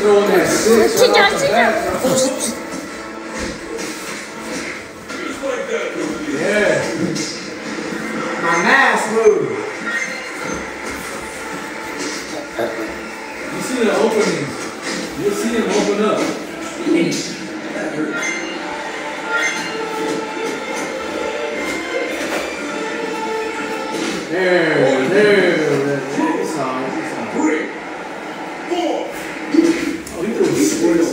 throwing that shit. Yeah. My mask move. You see the openings. You'll see them open up. There. It's on. 3, 4. Oh, he threw a squirrel.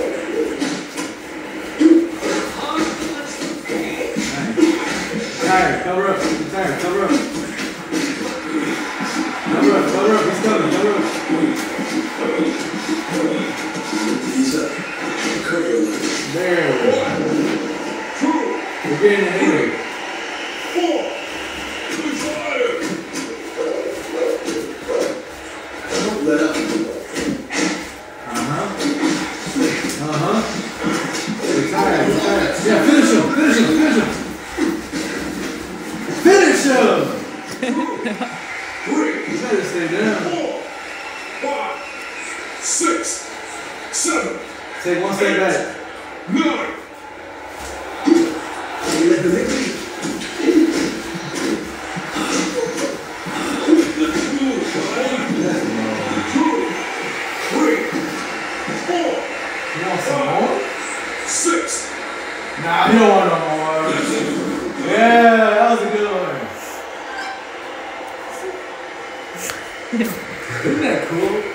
Tired, cover up. Tired, cover up. Cover up. He's coming, cover up. He's up. There. 1, 2. We're getting it in. 4. Don't let up. We're tired. Yeah, finish him. Finish him! 3, you better stay down. 4, 5, 6, 7. Take one step back. 9. Let the victory. 3, 4. You want some more? 6. Nah, you don't want no more. Yeah, that was a good one. Isn't that cool?